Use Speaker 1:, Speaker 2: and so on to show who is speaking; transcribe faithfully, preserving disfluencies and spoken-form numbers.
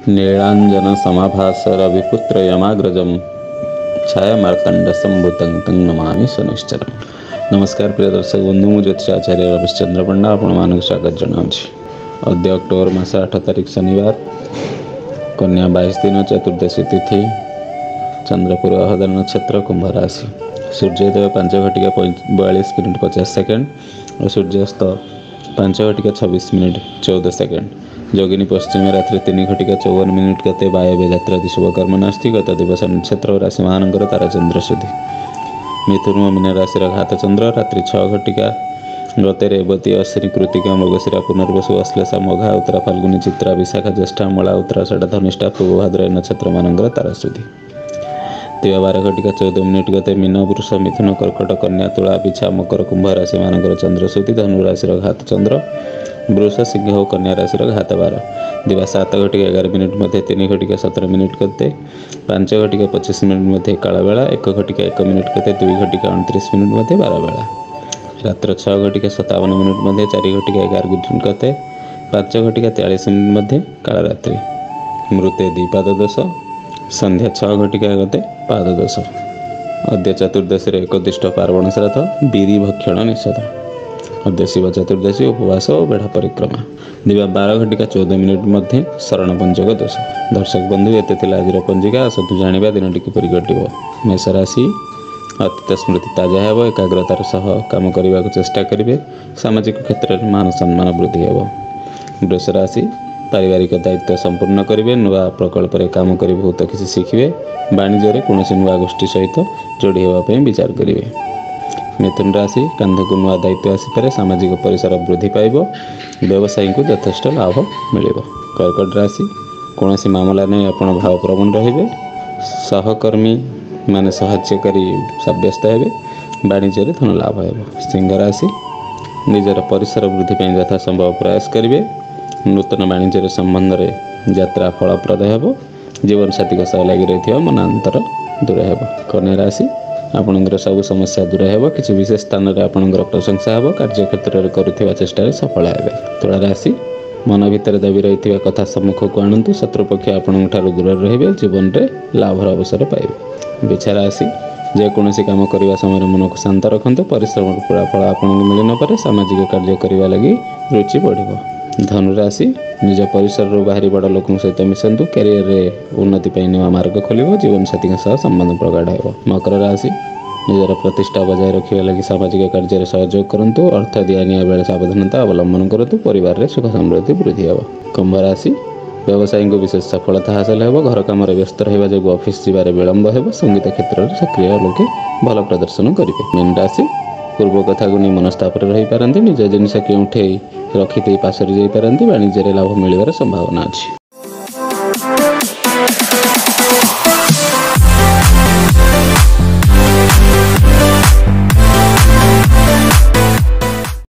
Speaker 1: नीलांजन समाभास रविपुत्र यमाग्रजम छाया मार्तंड संभुतं तं नमामि सुनिश्चरम। नमस्कार प्रिय दर्शक बंधु, मु ज्योतिष आचार्य रमेश चंद्र पंडा आपण स्वागत जनाऊँगी। अद्य अक्टोबर मास आठ तारिख शनिवार, कन्या बाईस दिन चतुर्दशी तिथि, चंद्रपूर्व हृदय नक्षत्र कुंभ राशि। सूर्योदय पांच घटिका बयालीस मिनिट पचास सेकेंड और सूर्यास्त पांच घटिका छब्बीस मिनिट चौदह सेकेंड। जोगिनी पश्चिम रात्रि तीन घटिका चौवन मिनिट गते वायव्य यात्रादि शुभकर्म नास्ति। गत दिवस नक्षत्र और राशि महानगर तारा चंद्र सुधि। मिथुन और मीन राशि घात चंद्र रात्रि छः घटिका गते रेवती अश्विनी कृतिका मृगशिरा पुनर्वसु अश्लेषा मघा उत्तरा फाल्गुनी चित्रा विशाखा ज्येष्ठा मला उत्तराषाढ़ धनिष्ठा पूर्वभाद्रय नक्षत्र मानंगर तारा सुधि। दिवा बारह घटिका चौदह मिनिट गते मीन वृष मिथुन कर्कट कन्या तुला पिछा मकर कुंभ राशि मानकर चंद्र सुधि। धनु राशि घात चंद्र वृष सिंह और कन्या राशि घात बार। दिवा सात घटिका एगार मिनिट मध्य तीन घटिका सतर मिनिट गते पांच घटिका पच्चीस मिनिट मध्य काला बेला एक घटिका एक मिनिट गते दुई घटिका अणतीस मिनिट मध्य बार बेला। रात्र छः घटिका सतावन मिनिट मध्य चार घटिका एगार मिनिट गते पांच घटिका तेयालीस मिनिट मध्य काला रात्रि। मृत्य द्विपाद दोष संध्या छः घटिका गते पाद दोष। अद्य चतुर्दशी एकदिष्ट पार्वण श्राद्ध बीरी भक्षण निषेध। अद्य शिव चतुर्दशी उपवास और बेढ़ा परिक्रमा। दिवा बारह घटिका चौदह मिनिट मध्य शरण पंचक दोष। दर्शक बंधु ये आज पंजिका आसतु जाना दिन किपर घटव। मेष राशि अतीत स्मृति ताजा है, एकाग्रतार सह काम करने को चेष्टा करेंगे। सामाजिक क्षेत्र में मान सम्मान वृद्धि हे। वृष राशि पारिवारिक दायित्व संपूर्ण करेंगे। नुआ प्रकल्प रे काम कर बहुत किसी शिखे। वाणिज्य कौन नुआ गोष्ठी सहित जोड़ी होगापी विचार करेंगे। मिथुन राशि कांध को नुआ दायित्व आसीपे। सामाजिक परिसर वृद्धि पाइब। व्यवसायी को यथेष्ट लाभ मिल। कर्कट राशि कौन मामला नहीं आप भावप्रवण रे। सहकर्मी माने सहायकारी सब्यस्त हे। वाणिज्य धन लाभ हो। सिंह राशि निजर परिसर वृद्धि यथा संभव प्रयास करेंगे। नूतन वाणिज्य संबंध में यात्रा फलप्रद हो। जीवन साथी सह लगी रही मनांतर दूर हो। कन्या राशि आपणकर सब समस्या दूर हो। किसी विशेष स्थान में आपणकर प्रशंसा हो। कार्य क्षेत्र में करुवा चेष्टा सफल हे। तुला राशि मन भितर दबी रही कथा सम्मुख को आणतु। शत्रुपक्ष आपण दूर रे। जीवन में लाभर अवसर पाइबे। बिछा राशि जेकोसी काम करने समय मन को शांत रखते। परिश्रम पूरा फल आपको मिल न पारे। सामाजिक कार्य करने लगी रुचि बढ़। धनुराशि निज परिसर बाहरी बड़ लोक सहित मिशंतु। कैरियर रे उन्नति नवा मार्ग खोल। जीवन साथी सह संबंध प्रगाढ़ हो। मकर राशि निजर प्रतिष्ठा बजाय रखा लगी सामाजिक कार्य सहयोग करूँ। अर्थ दिया निया बेले सावधानता अवलंबन करूँ। परिवार में सुख समृद्धि वृद्धि हो। कुंभ राशि व्यवसायी को विशेष सफलता हासिल हो। घर कम व्यस्त रहा जो ऑफिस जाबार विलंब हो। संगीत क्षेत्र में सक्रिय लोके भल प्रदर्शन करेंगे। मीन राशि पूर्व कथा को नहीं मनस्ताप रही पारती। निज जिनस के उठे रखी पार्श्व जापारती। वाणिज्य लाभ मिलवर संभावना अच्छी।